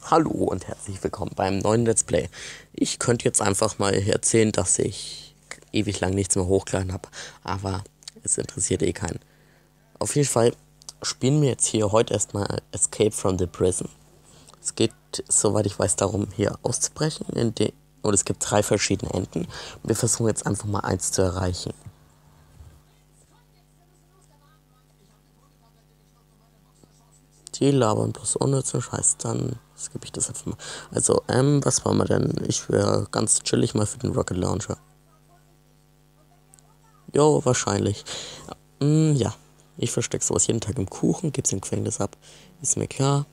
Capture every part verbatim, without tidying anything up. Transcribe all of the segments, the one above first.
Hallo und herzlich willkommen beim neuen Let's Play. Ich könnte jetzt einfach mal erzählen, dass ich ewig lang nichts mehr hochgeladen habe, aber es interessiert eh keinen. Auf jeden Fall spielen wir jetzt hier heute erstmal Escape from the Prison. Es geht, soweit ich weiß, darum, hier auszubrechen. In de und es gibt drei verschiedene Enden. Wir versuchen jetzt einfach mal eins zu erreichen. Die labern bloß unnützen Scheiß, dann skippe ich das einfach mal. Also, ähm, was wollen wir denn? Ich wäre ganz chillig mal für den Rocket Launcher. Jo, wahrscheinlich. Mm, ja, ich verstecke sowas jeden Tag im Kuchen, gib's im Gefängnis ab. Ist mir klar.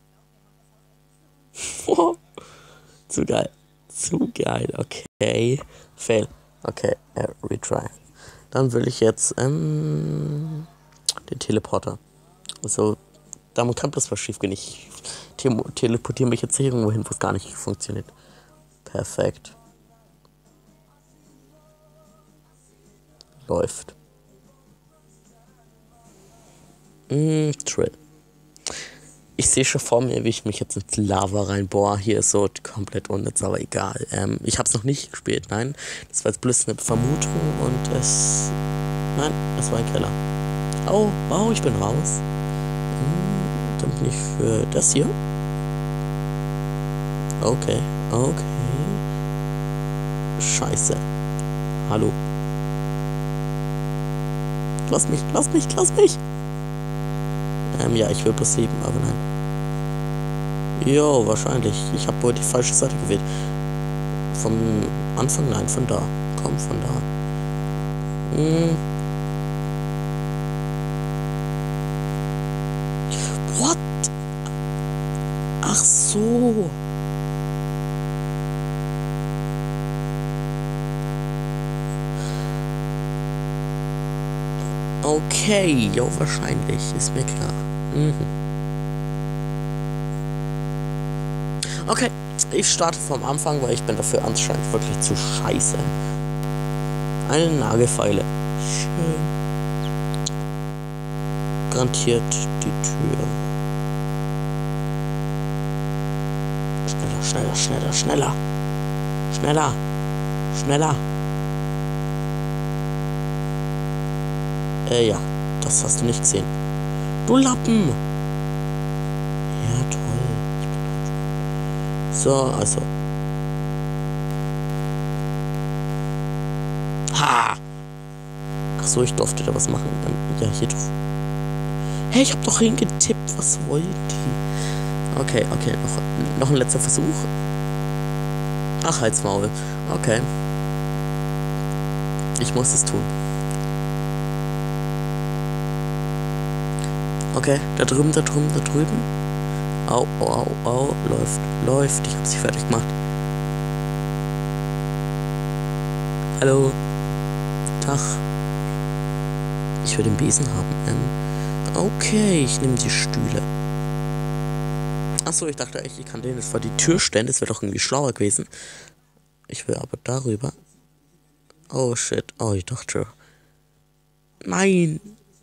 Zu geil. Zu geil, okay. Fail. Okay, äh, retry. Dann will ich jetzt, ähm, den Teleporter. Also, damit kann bloß was schief gehen. Ich te teleportiere mich jetzt hier irgendwo hin, wo es gar nicht funktioniert. Perfekt. Läuft. Mm, Trill. Ich sehe schon vor mir, wie ich mich jetzt ins Lava reinbohre. Hier ist so komplett unnütz, aber egal. Ähm, ich habe es noch nicht gespielt, nein. Das war jetzt bloß eine Vermutung und es... Nein, es war ein Keller. Oh, wow, ich bin raus. Hm, dann bin ich für das hier. Okay, okay. Scheiße. Hallo. Lass mich, lass mich, lass mich. Ähm, ja, ich will plus sieben, aber nein. Jo, wahrscheinlich. Ich habe wohl die falsche Seite gewählt. Vom Anfang, nein, von da. Komm, von da. Hm. What? Ach so. Okay, jo, wahrscheinlich, ist mir klar. Mhm. Okay, ich starte vom Anfang, weil ich bin dafür anscheinend wirklich zu scheiße. Eine Nagelfeile. Schön. Garantiert die Tür. Schneller, schneller, schneller, schneller. Schneller. Schneller. Äh, ja, das hast du nicht gesehen. Du Lappen! Ja, toll. Ich bin so, also. Ha! Ach so, ich durfte da was machen. Ja, hier doch. Hey, ich hab doch hingetippt. Was wollen die? Okay, okay, noch, noch ein letzter Versuch. Ach, halt's Maul. Okay. Ich muss es tun. Okay, da drüben, da drüben, da drüben. Au, au, au, au, läuft, läuft. Ich hab sie fertig gemacht. Hallo. Tag. Ich will den Besen haben. Ähm, okay, ich nehme die Stühle. Achso, ich dachte echt, ich kann den jetzt vor die Tür stellen. Das wäre doch irgendwie schlauer gewesen. Ich will aber darüber. Oh shit. Oh, ich dachte. Nein.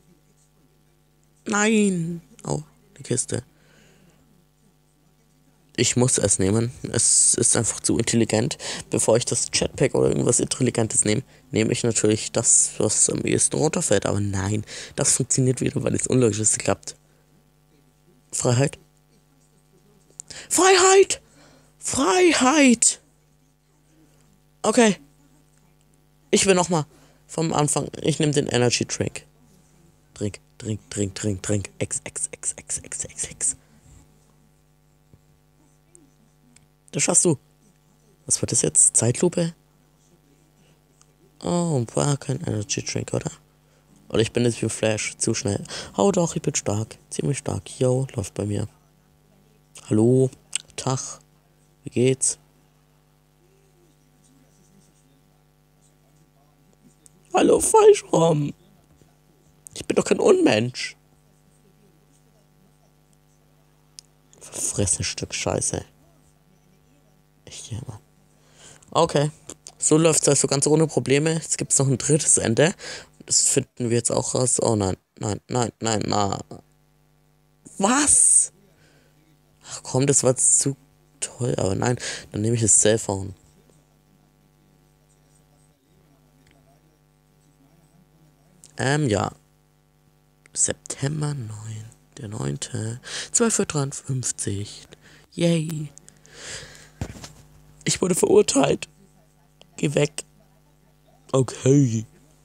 Nein! Oh, die Kiste. Ich muss es nehmen. Es ist einfach zu intelligent. Bevor ich das Jetpack oder irgendwas Intelligentes nehme, nehme ich natürlich das, was am ehesten runterfällt. Aber nein, das funktioniert wieder, weil es unlogisch ist, klappt. Freiheit? Freiheit! Freiheit! Okay. Ich will nochmal vom Anfang. Ich nehme den Energy Drink. Trink, trink, trink, trink, trink. X, X, X, X, X, X, X. Das schaffst du. Was war das jetzt? Zeitlupe? Oh, war kein Energy Drink, oder? Oder ich bin jetzt wie Flash. Zu schnell. Oh doch, ich bin stark. Ziemlich stark. Yo, läuft bei mir. Hallo. Tag. Wie geht's? Hallo, falsch rum. Ich bin doch kein Unmensch. Verfressenes Stück Scheiße. Echt, ja, Mann. Okay. So läuft es also ganz ohne Probleme. Jetzt gibt es noch ein drittes Ende. Das finden wir jetzt auch raus. Oh nein, nein, nein, nein, nein. Was? Ach Komm, das war zu toll, aber nein, dann nehme ich das Cellphone. Ähm, ja. September neun. Der neunte. zwölf Uhr dreiundfünfzig. Yay. Ich wurde verurteilt. Geh weg. Okay.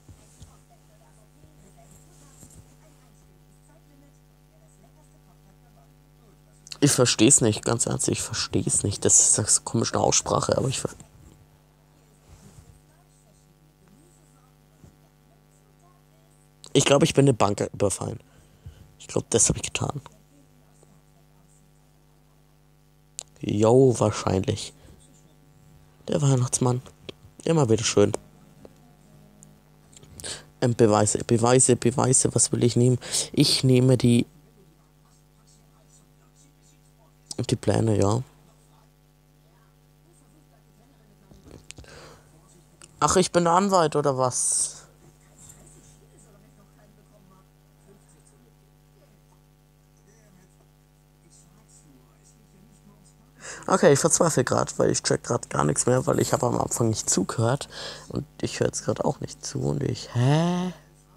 Ich verstehe es nicht, ganz ernst, ich verstehe es nicht. Das ist eine komische Aussprache, aber ich ver Ich glaube, ich bin eine Bank überfallen. Ich glaube, das habe ich getan. Jo, wahrscheinlich. Der Weihnachtsmann. Immer wieder schön. Ähm, Beweise, Beweise, Beweise. Was will ich nehmen? Ich nehme die... Die Pläne, ja. Ach, ich bin der Anwalt, oder was? Okay, ich verzweifle gerade, weil ich check gerade gar nichts mehr, weil ich habe am Anfang nicht zugehört. Und ich höre jetzt gerade auch nicht zu und ich... Hä?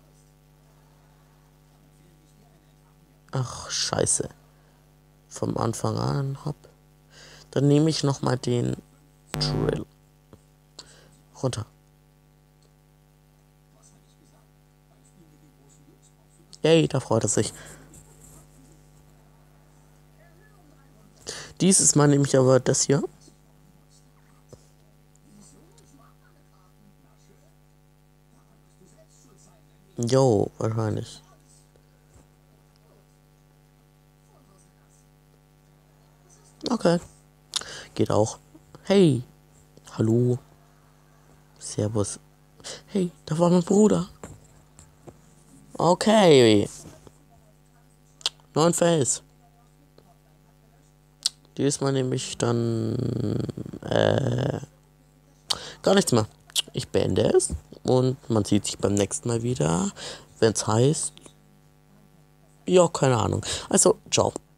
Ach, scheiße. Vom Anfang an hab. Dann nehme ich nochmal den Drill. Runter. Yay, da freut er sich. Dieses Mal nehme ich aber das hier. Jo, wahrscheinlich. Okay. Geht auch. Hey. Hallo. Servus. Hey, da war mein Bruder. Okay. Neuen Face. Diesmal nehme ich dann äh, gar nichts mehr. Ich beende es und man sieht sich beim nächsten Mal wieder, wenn es heißt, ja, keine Ahnung. Also, ciao.